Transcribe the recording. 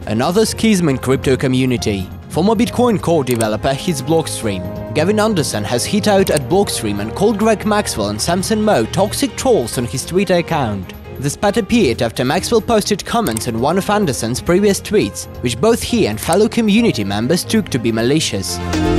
Another schism in crypto community. Former Bitcoin Core developer hits Blockstream. Gavin Anderson has hit out at Blockstream and called Greg Maxwell and Samson Moe toxic trolls on his Twitter account. The spat appeared after Maxwell posted comments on one of Anderson's previous tweets, which both he and fellow community members took to be malicious.